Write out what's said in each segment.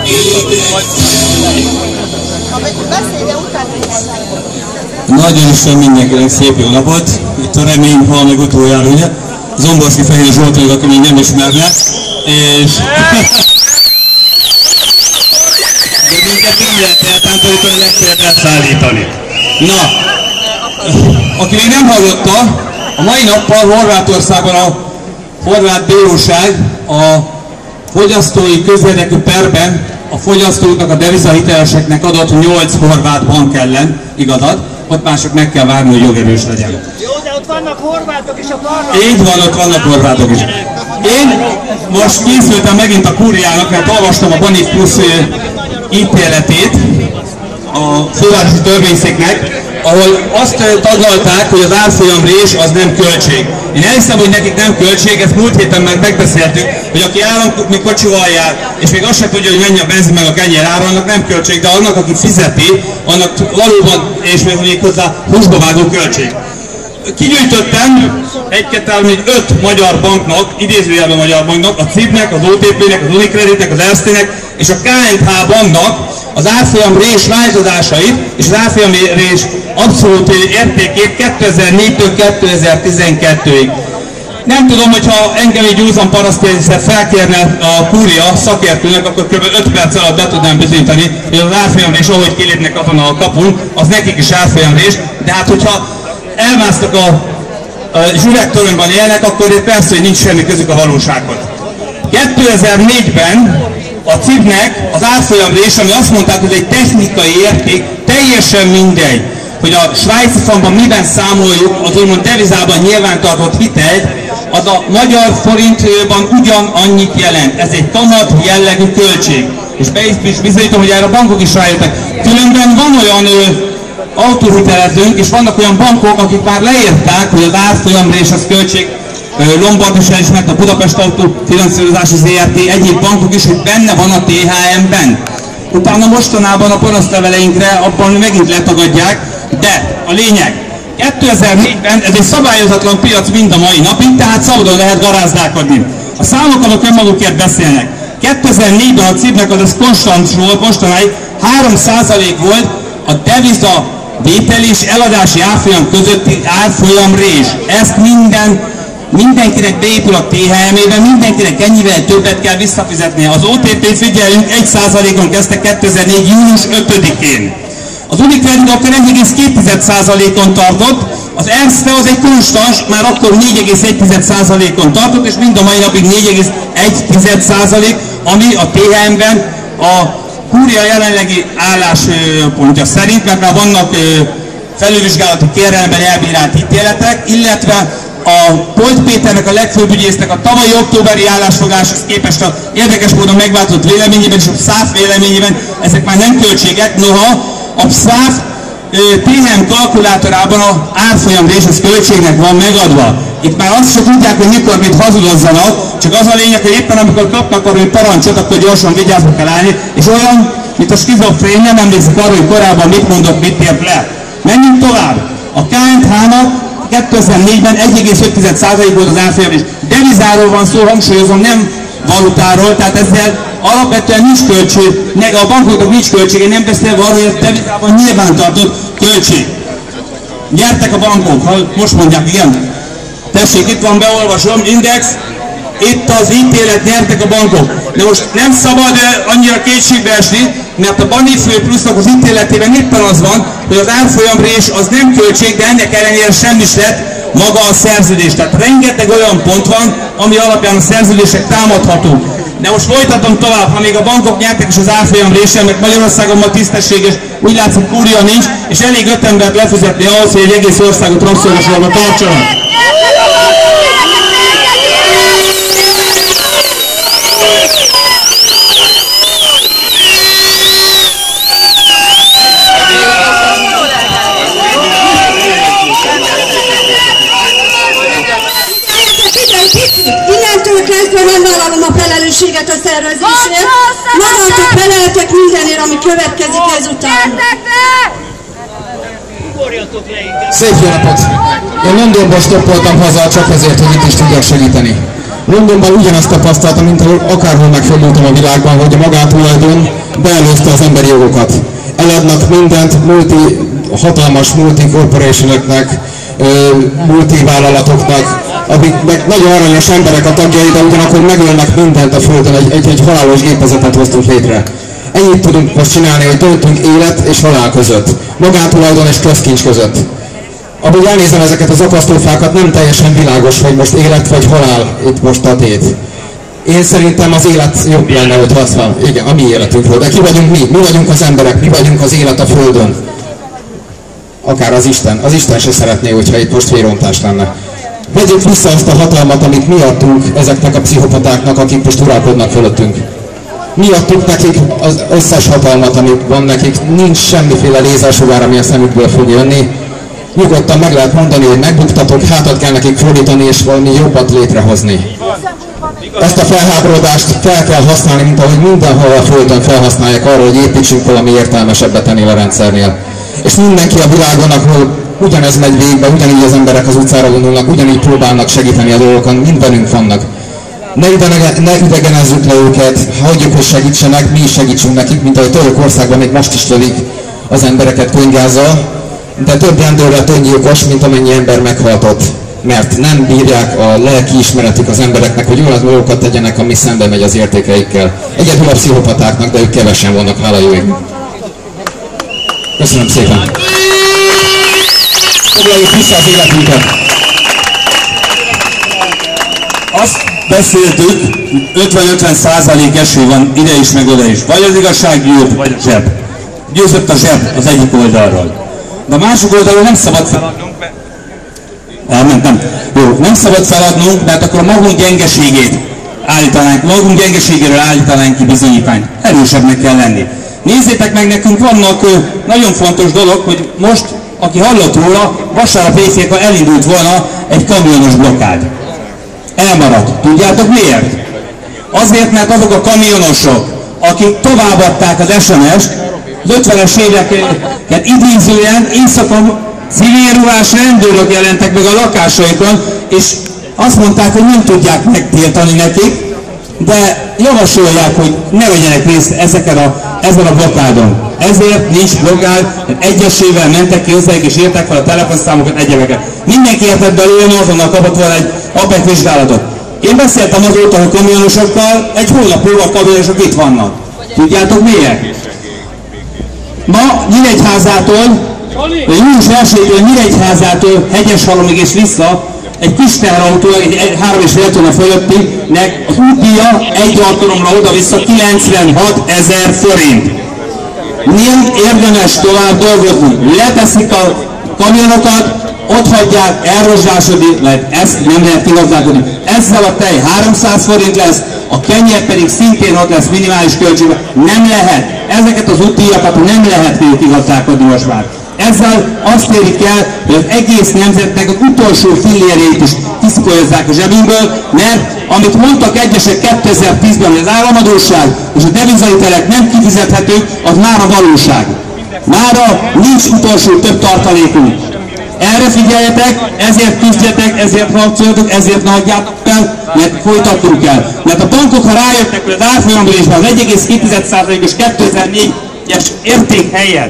Nagyon Isten mindenkinek szép jó napot! Itt a remény hal meg utoljára, ugye? Zomborszki Fehér Zsoltól, aki még nem ismerne. És... de minket nem lehet eltántorítani, legfeljebb elszállítani. Na, aki még nem hallotta, a mai nappal Horvátországban a horvát bíróság a fogyasztói közérdekű perben a fogyasztóknak, a devizahiteleseknek adott 8 horvát bank ellen igazat, ott mások meg kell várni, hogy jogerős legyen. Jó, de ott vannak horvátok is a parlamentben. Így van, ott vannak horvátok is. Én most készültem megint a kúriának, mert olvastam a Banif Plusz ítéletét a fővárosi törvényszéknek, ahol azt taglalták, hogy az árfolyamrés az nem költség. Én elhiszem, hogy nekik nem költség, ezt múlt héten már megbeszéltük, hogy aki állami kocsival jár, és még azt sem tudja, hogy mennyi a benzin meg a kenyér ára, annak nem költség, de annak, aki fizeti, annak valóban, és még hozzá húsba vágó költség. Kigyűjtöttem 5 magyar banknak, idézőjelben magyar banknak, a CIB-nek, az OTP-nek, az Unicreditnek, az Erste-nek és a KNH banknak az árfolyamrés változásait és az árfolyamrés abszolút értékét 2004-től 2012-ig. Nem tudom, hogyha engem egy józan parasztjegyzet felkérne a kúria szakértőnek, akkor kb. 5 perc alatt be tudnám bizonyítani, hogy az árfolyamrés, ahogy kilépnek azon a kapun, az nekik is árfolyamrés, de hát hogyha elmásztak a zsüvegtoronyban élnek, akkor persze, hogy nincs semmi közük a valósághoz. 2004-ben a CIB-nek az árfolyamrés, ami azt mondták, hogy egy technikai érték, teljesen mindegy, hogy a svájci frankban miben számoljuk az úgymond devizában nyilvántartott hitelt, az a magyar forintban ugyanannyit jelent. Ez egy kamat jellegű költség. És be is bizonyítom, hogy erre a bankok is rájöttek. Különben van olyan autóhitelezőnk, és vannak olyan bankok, akik már leírták, hogy az árfolyamrés az költség. Lombard is elismert, a Budapest Autó Finanszírozási ZRT, egyéb bankok is, hogy benne van a THM-ben. Utána mostanában a panaszleveleinkre abban megint letagadják, de a lényeg, 2004-ben ez egy szabályozatlan piac mind a mai napig, tehát szabadon lehet garázdálkodni. A számok azok önmagukért beszélnek. 2004-ben a CIB-nek az konstans volt, mostanáig 3% volt a deviza vételi és eladási árfolyam közötti árfolyamrés. Ezt mindenkinek beépül a THM-ében, mindenkinek ennyivel többet kell visszafizetnie. Az OTP, figyeljünk, 1%-on kezdte 2004. június 5-én. Az Unicredit akkor 1,2%-on tartott, az Erste az egy konstans, már akkor 4,1%-on tartott, és mind a mai napig 4,1%, ami a THM-ben a kúria jelenlegi álláspontja szerint, mert már vannak felülvizsgálati kérelemben elbírált ítéletek, illetve a Polt Péternek, a legfőbb ügyésznek a tavalyi októberi állásfoglaláshoz képest a érdekes módon megváltozott véleményében és a PSZÁF véleményében ezek már nem költségek, noha a PSZÁF THM kalkulátorában az árfolyamrés az költségnek van megadva. Itt már azt sem tudják, hogy mikor mit hazudozzanak, csak az a lényeg, hogy éppen amikor kapnak arra, hogy parancsot, akkor gyorsan vigyázva kell állni, és olyan, mint a skizofrén, nem emlékszik arra, hogy korábban mit mondott, mit ért le. Menjünk tovább. A KNH-nak 2004-ben 1,5% volt az árfolyamrés. Devizáról van szó, hangsúlyozom, nem valutáról, tehát ezzel alapvetően nincs költség, a bankoknak nincs költsége, nem beszélve arról, hogy a devizában nyilvántartott költség. Gyertek a bankok, most mondják, igen. Tessék, itt van, beolvasom, index, itt az ítélet, nyertek a bankok. De most nem szabad annyira kétségbe esni, mert a Banif Plusznak az ítéletében éppen az van, hogy az árfolyamrés az nem költség, de ennek ellenére sem is lett maga a szerződés. Tehát rengeteg olyan pont van, ami alapján a szerződések támadhatók. De most folytatom tovább, ha még a bankok nyertek is az árfolyamrésen, mert Magyarországon ma tisztességes, úgy látszik kúria nincs, és elég 5 embert lefizetni ahhoz, hogy egy egész országot rabszolgasorba tartsanak. Innentől kezdve nem vállalom a felelősséget a szervezésért. Magától feleltek mindenért, ami következik ezután. Szép jó napot! Én Londonból stoppoltam haza, csak azért, hogy itt is tudjak segíteni. Londonban ugyanazt tapasztaltam, mint ahol akárhol megfordultam a világban, hogy a magántulajdon beelőzte az emberi jogokat. Eladnak mindent hatalmas multi-corporationoknak, multivállalatoknak, akik meg nagyon aranyos emberek a tagjai, de ugyanakkor megölnek mindent a Földön, egy halálos gépezetet hoztunk létre. Ennyit tudunk most csinálni, hogy döntünk élet és halál között, magántulajdon és közkincs között. Ahogy elnézem ezeket az akasztófákat, nem teljesen világos, hogy most élet vagy halál itt most a tét. Én szerintem az élet jobb lenne, hogy van. Igen, a mi életünkről. De ki vagyunk mi? Mi vagyunk az emberek, mi vagyunk az élet a Földön. Akár az Isten. Az Isten se szeretné, hogyha itt most vérontás lenne. Vegyük vissza azt a hatalmat, amit mi adtunk ezeknek a pszichopatáknak, akik most uralkodnak fölöttünk. Mi adtuk nekik az összes hatalmat, amit van nekik. Nincs semmiféle lézersugár, ami a szemükből fog jönni. Nyugodtan meg lehet mondani, hogy megbuktatok, hátat kell nekik fordítani és valami jobbat létrehozni. Ezt a felháborodást fel kell használni, mint ahogy mindenhol a Földön felhasználják arra, hogy építsünk valami értelmesebbet ennél a rendszernél. És mindenki a világon, ahol ugyanez megy végbe, ugyanígy az emberek az utcára vonulnak, ugyanígy próbálnak segíteni a dolgokon, mind velünk vannak. Ne idegenezzük le őket, hagyjuk, hogy segítsenek, mi is segítsünk nekik, mint ahogy Törökországban még most is lölik az embereket könyvgázzal, de több rendőrrel öngyilkos, mint amennyi ember meghaltott, mert nem bírják a lelki ismeretük az embereknek, hogy olyan dolgokat tegyenek, ami szembe megy az értékeikkel. Egyedül a pszichopatáknak, de ők kevesen vannak, hála jó ég. Köszönöm szépen! Foglaljuk vissza az életünket! Azt beszéltük, 50-50% esély van ide is, meg oda is. Vagy az igazság győz, vagy a zseb. Győzött a zseb az egyik oldalról. De a másik oldalról nem szabad feladnunk, nem szabad feladnunk, mert akkor a magunk gyengeségéről állítanánk ki bizonyítványt. Erősebbnek kell lenni. Nézzétek meg, nekünk vannak nagyon fontos dolog, hogy most, aki hallott róla, vasárnap éjszaka elindult volna egy kamionos blokkád. Elmaradt. Tudjátok miért? Azért, mert azok a kamionosok, akik továbbadták az SMS-t, az 50-es éveket idézően éjszaka civil ruhás rendőrök jelentek meg a lakásaikon, és azt mondták, hogy nem tudják megtiltani nekik, de javasolják, hogy ne vegyenek részt ezen a blokkádon. Ezért nincs blokkád, egyesével mentek ki hozzájuk és írták fel a telefonszámokat, egyebeket. Mindenki értett belőle, azonnal kapott volna egy APEC vizsgálatot. Én beszéltem azóta a kamionosokkal, egy hónap múlva a kamionosok itt vannak. Tudjátok miért? Ma Nyíregyházától, június 1-től Nyíregyházától Hegyeshalomig és vissza egy kis teherautó, egy 3,5 tonna fölöttinek az útdíja egy alkalomra oda-vissza 96 000 forint. Nem érdemes tovább dolgozni. Leteszik a kamionokat, ott hagyják, elrozsásodni, mert ezt nem lehet kigazdálkodni. Ezzel a tej 300 forint lesz, a kenyér pedig szintén ott lesz minimális költségben. Nem lehet. Ezeket az útdíjakat nem lehet kigazdálkodni most már. Ezzel azt érik el, hogy az egész nemzetnek az utolsó fillérét is kiszkolyozzák a zsebünkből, mert amit mondtak egyesek 2010-ben, hogy az államadósság és a devizahitelek nem kifizethetők, az már a valóság. Mára nincs utolsó több tartalékunk. Erre figyeljetek, ezért küzdjetek, ezért harcoljatok, ezért ne hagyjátok fel, mert folytatnunk kell. Mert a bankok, ha rájöttek, hogy az árfolyamrésben az 1,2%-os 2004-es érték helyett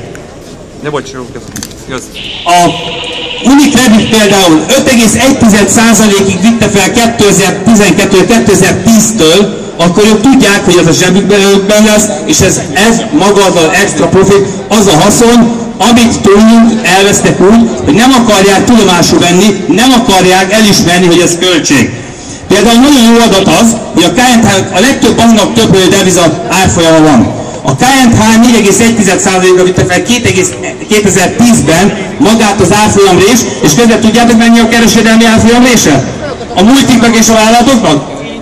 a Unicredit például 5,1%-ig vitte fel 2012-2010-től, akkor ők tudják, hogy ez a zsebükben lesz, és ez maga az az extra profit, az a haszon, amit tőlünk elvesztek úgy, hogy nem akarják tudomásul venni, nem akarják elismerni, hogy ez költség. Például nagyon jó adat az, hogy a KNH a legtöbb banknak több deviza árfolyama van. A KNH 4,1%-ra vitte fel 2010-ben magát az árfolyamrés, és közben tudjátok mennyi a kereskedelmi árfolyamrése? A multiknak és a vállalatoknak?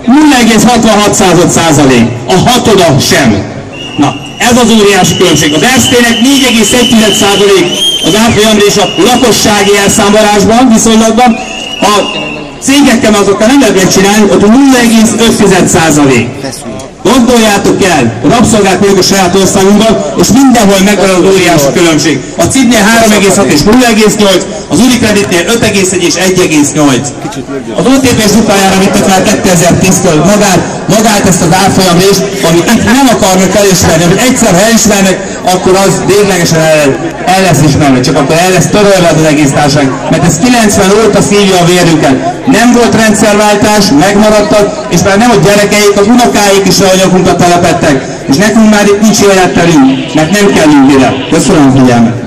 0,66%. A hatoda sem. Na, ez az óriási különbség. Az Erste-nek 4,1% az árfolyamrés a lakossági elszámolásban, viszonylatban. A cégekkel azokkal nem lehet megcsinálni, ott 0,5%. Gondoljátok el, a rabszolgák vagyok a saját országunkban, és mindenhol megvan az óriási különbség. A Cibnél 3,6 és 0,8, a Az Unicreditnél 5,1 és 1,8. Az OTP suplájára vittek már 2010-től magát ezt az árfolyamrést, amit itt nem akarnak elismerni. Amit egyszer elismernek, akkor az véglegesen el lesz ismerve, csak akkor el lesz törölve az egész társaság. Mert ez 90 óta szívja a vérünket. Nem volt rendszerváltás, megmaradtak, és már nem a gyerekeik, az unokáik is a anyagunkat telepettek. És nekünk már itt nincs életterünk, mert nem kellünk ide. Köszönöm a figyelmet!